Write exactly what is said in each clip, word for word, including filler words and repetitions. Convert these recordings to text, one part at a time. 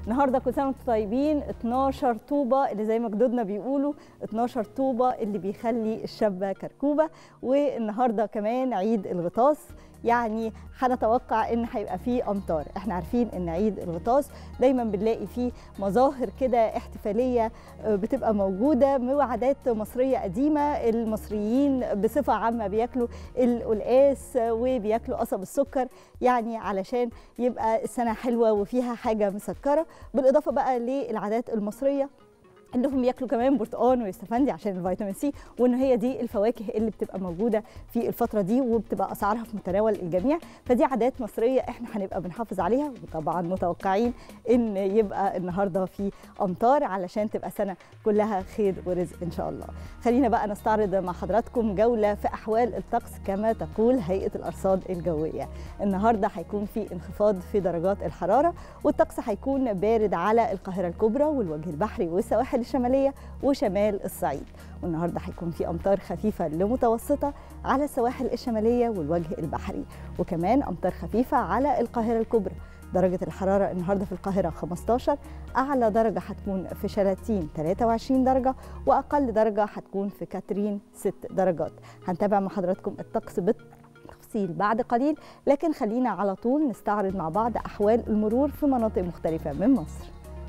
النهارده كل سنه وانتم طيبين. اتناشر طوبه اللي زي ما جدودنا بيقولوا، اتناشر طوبه اللي بيخلي الشابه كركوبه. والنهارده كمان عيد الغطاس، يعني هنتوقع ان هيبقى فيه امطار. احنا عارفين ان عيد الغطاس دايما بنلاقي فيه مظاهر كده احتفاليه بتبقى موجوده من عادات مصريه قديمه. المصريين بصفه عامه بياكلوا القلقاس وبياكلوا قصب السكر، يعني علشان يبقى السنه حلوه وفيها حاجه مسكره. بالاضافه بقى للعادات المصريه انهم ياكلوا كمان برتقان ويستفندي عشان الفيتامين سي، وان هي دي الفواكه اللي بتبقى موجوده في الفتره دي وبتبقى اسعارها في متناول الجميع. فدي عادات مصريه احنا هنبقى بنحافظ عليها، وطبعا متوقعين ان يبقى النهارده في امطار علشان تبقى سنه كلها خير ورزق ان شاء الله. خلينا بقى نستعرض مع حضراتكم جوله في احوال الطقس كما تقول هيئه الارصاد الجويه. النهارده هيكون في انخفاض في درجات الحراره، والطقس هيكون بارد على القاهره الكبرى والوجه البحري والسواحل الشماليه وشمال الصعيد. والنهارده هيكون في امطار خفيفه لمتوسطه على السواحل الشماليه والوجه البحري، وكمان امطار خفيفه على القاهره الكبرى. درجه الحراره النهارده في القاهره خمستاشر، اعلى درجه هتكون في شلاتين تلاتة وعشرين درجه، واقل درجه هتكون في كاترين ست درجات. هنتابع مع حضراتكم الطقس بالتفصيل بعد قليل، لكن خلينا على طول نستعرض مع بعض احوال المرور في مناطق مختلفه من مصر.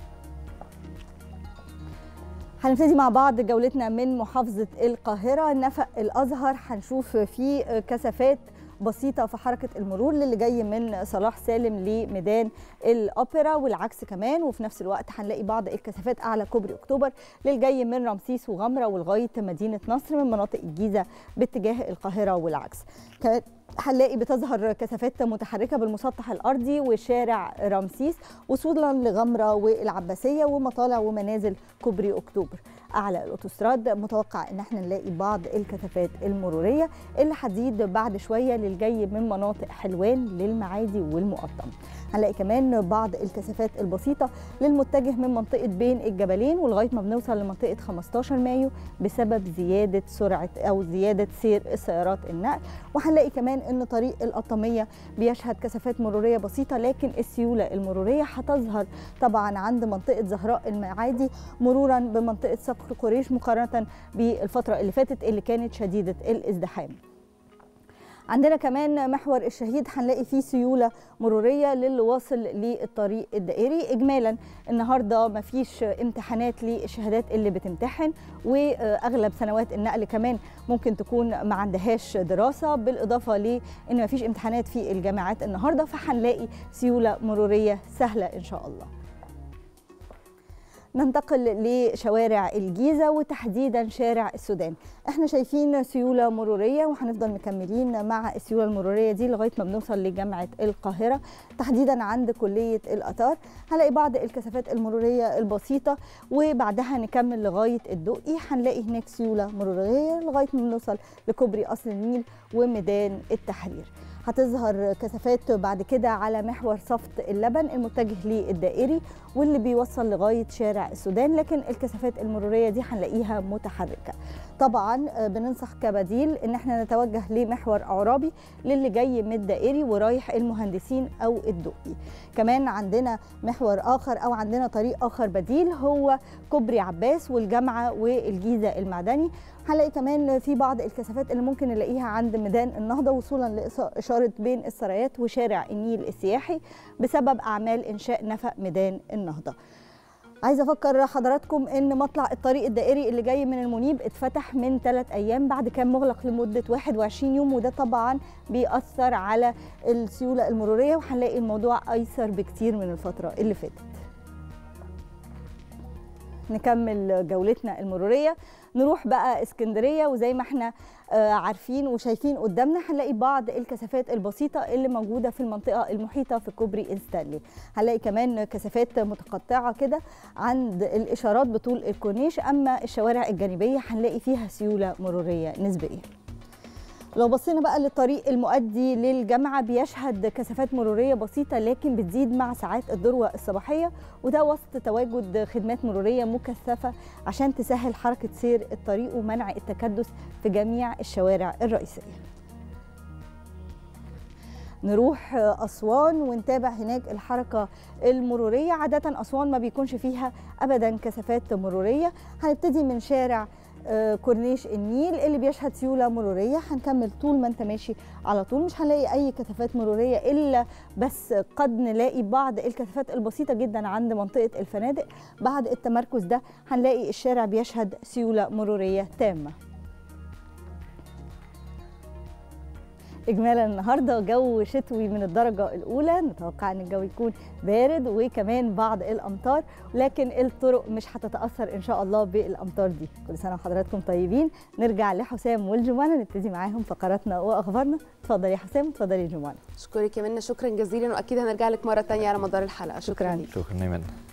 هنبتدي مع بعض جولتنا من محافظة القاهرة. نفق الأزهر هنشوف فيه كثافات بسيطة في حركة المرور للي جاي من صلاح سالم لميدان الأوبرا والعكس كمان، وفي نفس الوقت هنلاقي بعض الكثافات أعلى كوبري أكتوبر للي جاي من رمسيس وغمرة ولغاية مدينة نصر من مناطق الجيزة باتجاه القاهرة والعكس. هنلاقي بتظهر كثافات متحركه بالمسطح الارضي وشارع رمسيس وصولا لغمره والعباسيه ومطالع ومنازل كوبري اكتوبر. اعلى الاوتوستراد متوقع ان احنا نلاقي بعض الكثافات المروريه اللي هتزيد بعد شويه للجاي من مناطق حلوان للمعادي والمقطم. هنلاقي كمان بعض الكثافات البسيطه للمتجه من منطقه بين الجبلين ولغايه ما بنوصل لمنطقه خمستاشر مايو بسبب زياده سرعه او زياده سير السيارات النقل. وهنلاقي كمان ان طريق القطاميه بيشهد كثافات مروريه بسيطه، لكن السيوله المروريه هتظهر طبعا عند منطقه زهراء المعادي مرورا بمنطقه صقر قريش مقارنه بالفتره اللي فاتت اللي كانت شديده الازدحام. عندنا كمان محور الشهيد هنلاقي فيه سيوله مروريه للي واصل للطريق الدائري. اجمالا النهارده مفيش امتحانات للشهادات اللي بتمتحن، واغلب سنوات النقل كمان ممكن تكون ما عندهاش دراسه، بالاضافه لان مفيش امتحانات في الجامعات النهارده، فهنلاقي سيوله مروريه سهله ان شاء الله. ننتقل لشوارع الجيزة وتحديدا شارع السودان. احنا شايفين سيولة مرورية وهنفضل مكملين مع السيولة المرورية دي لغاية ما بنوصل لجامعة القاهرة تحديدا عند كلية الآثار. هنلاقي بعض الكثافات المرورية البسيطة وبعدها نكمل لغاية الدقي، هنلاقي هناك سيولة مرورية لغاية ما بنوصل لكوبري قصر النيل وميدان التحرير. هتظهر كثافات بعد كده على محور صفت اللبن المتجه للدائري واللي بيوصل لغايه شارع السودان، لكن الكثافات المروريه دي هنلاقيها متحركه. طبعا بننصح كبديل ان احنا نتوجه لمحور عرابي للي جاي من الدائري ورايح المهندسين او الدقي. كمان عندنا محور اخر او عندنا طريق اخر بديل هو كوبري عباس والجامعه والجيزه المعدني. هنلاقي كمان في بعض الكثافات اللي ممكن نلاقيها عند ميدان النهضه وصولا لاشاره بين السرايات وشارع النيل السياحي بسبب اعمال انشاء نفق ميدان النهضه. عايزه افكر حضراتكم ان مطلع الطريق الدائري اللي جاي من المنيب اتفتح من ثلاث ايام بعد كان مغلق لمده واحد وعشرين يوم، وده طبعا بيأثر على السيوله المروريه، وهنلاقي الموضوع ايسر بكتير من الفتره اللي فاتت. نكمل جولتنا المروريه، نروح بقى اسكندريه، وزي ما احنا عارفين وشايفين قدامنا هنلاقي بعض الكثافات البسيطه اللي موجوده في المنطقه المحيطه في كوبري انستانلي. هنلاقي كمان كثافات متقطعه كده عند الاشارات بطول الكورنيش، اما الشوارع الجانبيه هنلاقي فيها سيوله مروريه نسبيه. لو بصينا بقى للطريق المؤدي للجامعة بيشهد كثافات مرورية بسيطة لكن بتزيد مع ساعات الذروة الصباحية، وده وسط تواجد خدمات مرورية مكثفة عشان تسهل حركة سير الطريق ومنع التكدس في جميع الشوارع الرئيسية. نروح أسوان ونتابع هناك الحركة المرورية. عادة أسوان ما بيكونش فيها أبدا كثافات مرورية. هنبتدي من شارع كورنيش النيل اللي بيشهد سيولة مرورية، هنكمل طول ما انت ماشي على طول، مش هنلاقي أي كثافات مرورية إلا بس قد نلاقي بعض الكثافات البسيطة جدا عند منطقة الفنادق. بعد التمركز ده هنلاقي الشارع بيشهد سيولة مرورية تامة. إجمالا النهارده جو شتوي من الدرجة الأولى، نتوقع أن الجو يكون بارد وكمان بعض الأمطار، لكن الطرق مش هتتأثر إن شاء الله بالأمطار دي. كل سنة وحضراتكم طيبين. نرجع لحسام والجمانة نبتدي معاهم فقراتنا وأخبارنا. اتفضلي يا حسام، اتفضلي يا جمانة. أشكرك يا منى، شكرا جزيلا، وأكيد هنرجع لك مرة تانية على مدار الحلقة. شكرا. شكرا يا منى.